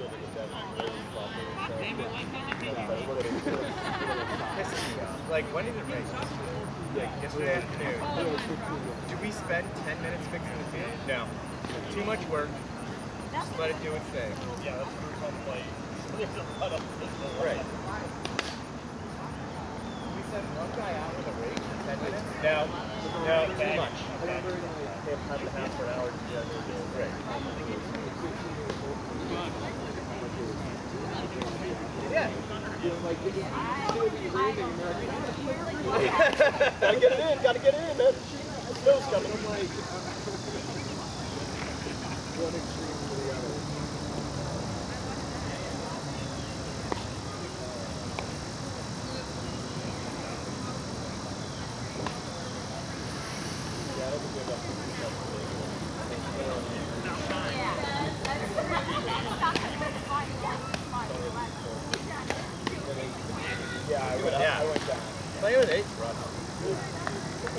Like, when did it rain? Like, yesterday afternoon. Do we spend 10 minutes fixing the field? No. Too much work. Just let it do its thing. Yeah, that's the first time play. Right. We send one guy out with a rake for 10 minutes? No. No, too much. Half and a half for an hour to do that. Right. Yeah. Gotta get it in, man. Snow's coming. One extreme to the other. Yeah, that'll be good. Yeah, I went down. Play with 8, Rob.